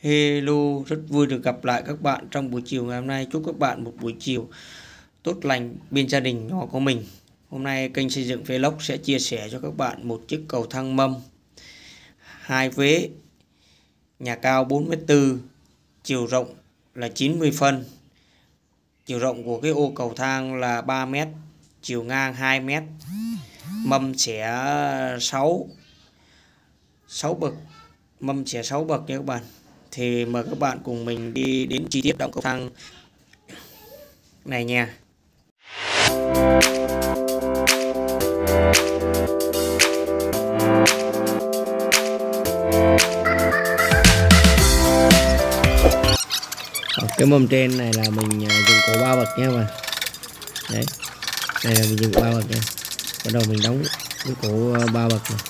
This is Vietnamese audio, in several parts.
Hello, rất vui được gặp lại các bạn trong buổi chiều ngày hôm nay. Chúc các bạn một buổi chiều tốt lành bên gia đình nhỏ của mình. Hôm nay kênh xây dựng Vlog sẽ chia sẻ cho các bạn một chiếc cầu thang mâm 2 vế, nhà cao 4m4, chiều rộng là 90 phân. Chiều rộng của cái ô cầu thang là 3m, chiều ngang 2m. Mâm sẽ 6 bậc, mâm sẽ 6 bậc nha các bạn. Thì mời các bạn cùng mình đi đến chi tiết động cầu thang này nha. Cái mâm trên này là mình dùng cổ 3 bậc nha các bạn. Đấy, đây là mình dùng 3 bậc nha. Bắt đầu mình đóng cái cổ 3 bậc này.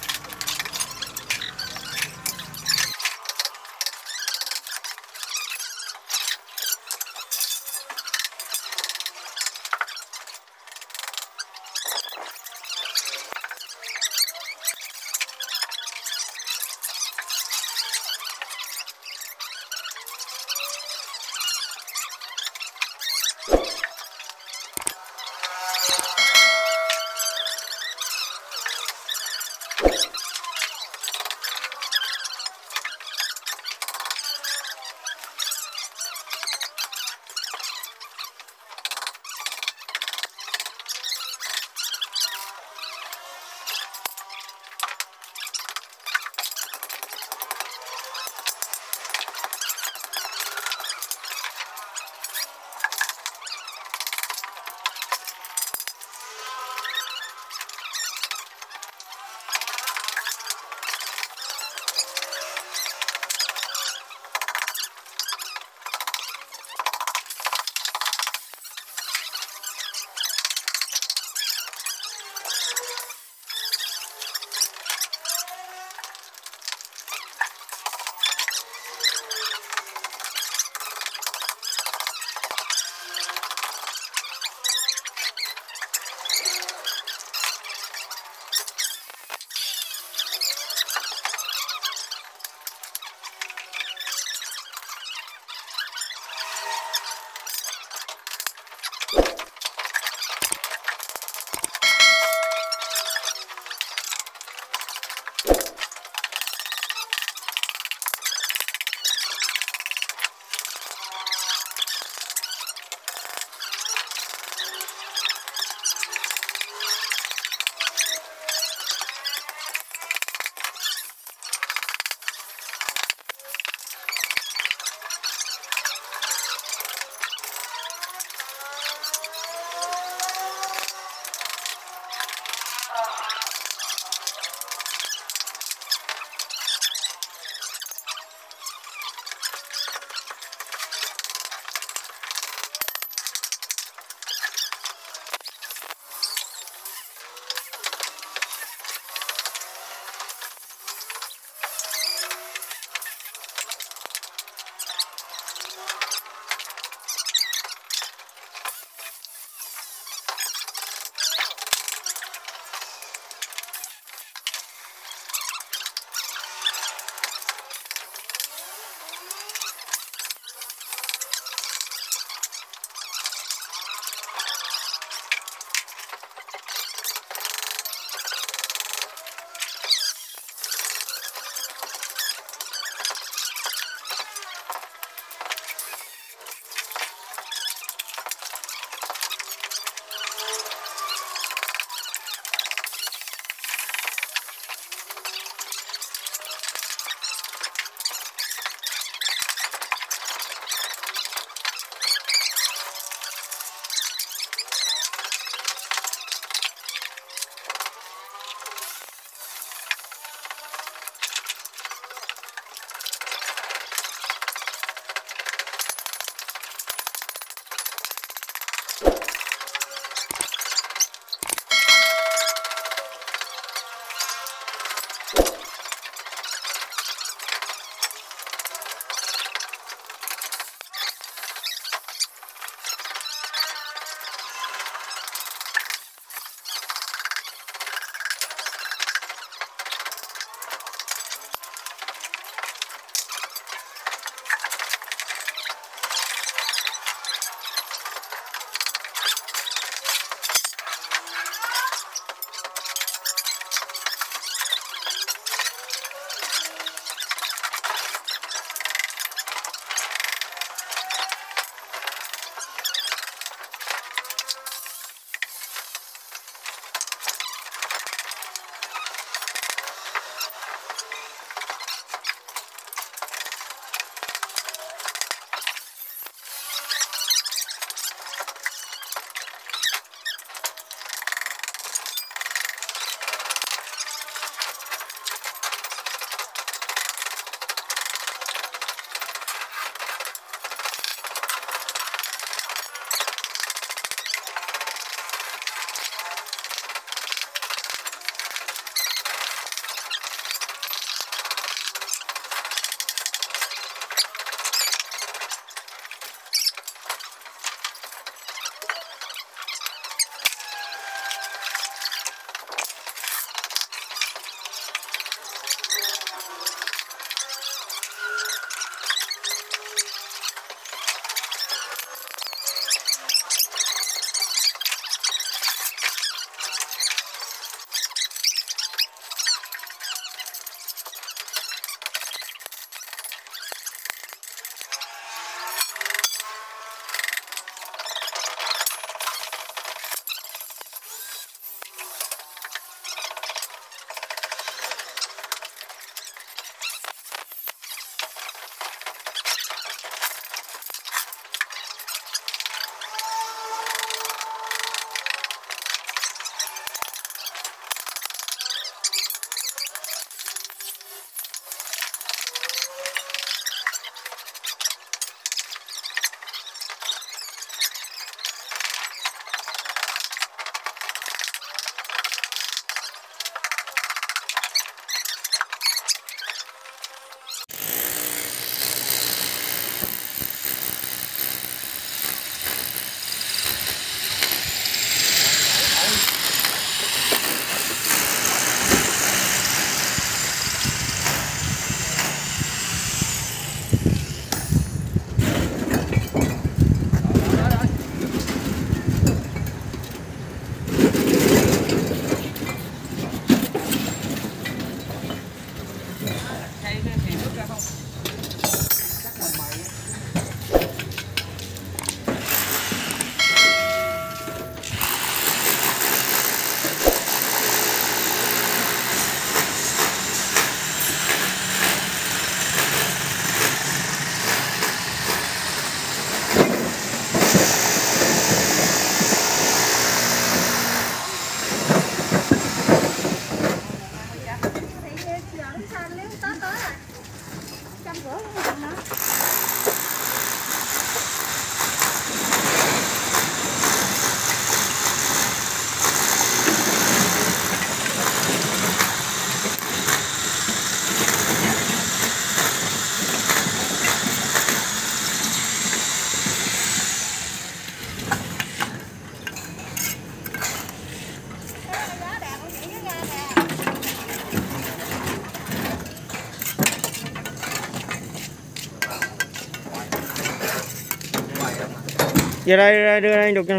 Giờ đây đưa anh được chưa?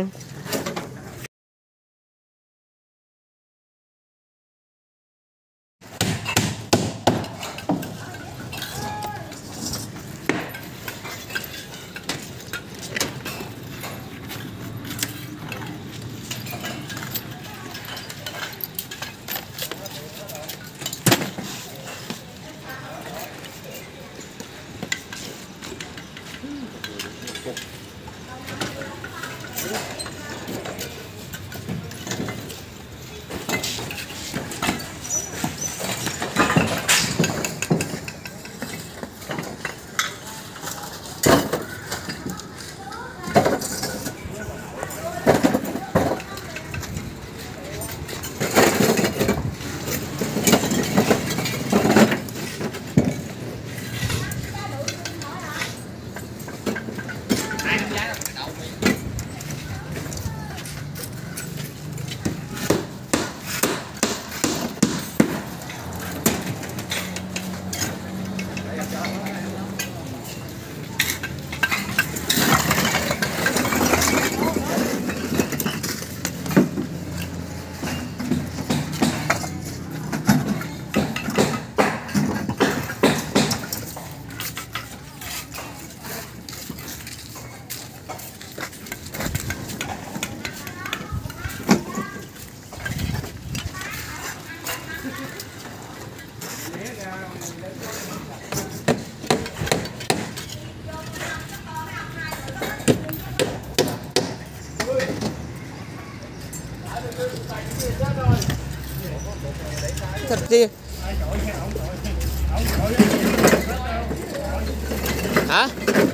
Thật gì? Hả?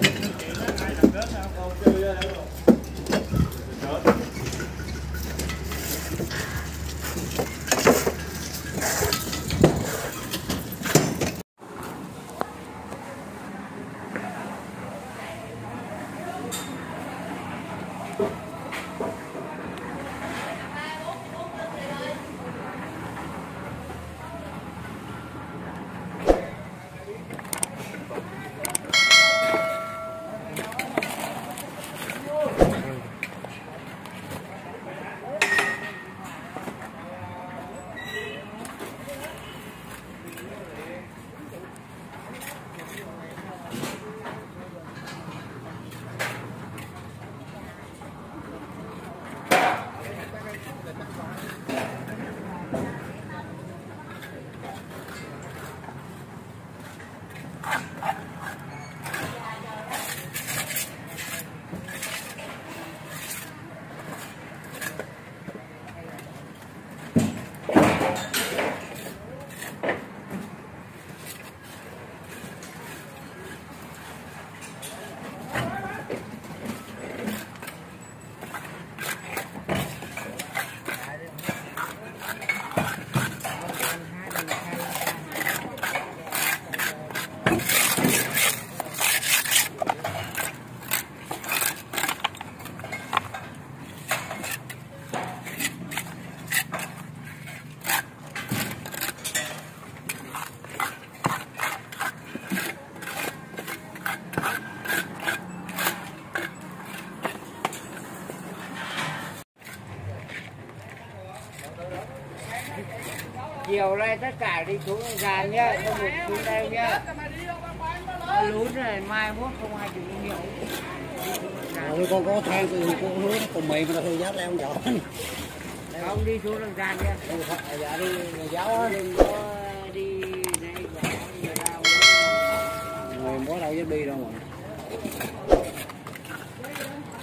Chiều nay tất cả đi xuống sàn nhá, không được xuống đây nhá. Lún này mai mốt không ai chịu nhiều. Rồi con có than thì con hứa còn mì mà thôi dám leo nhỏ. Không đi xuống đường sàn nhá. Dạ đi người giáo á. Đừng có đi này người ta Người có đâu dám đi đâu mà.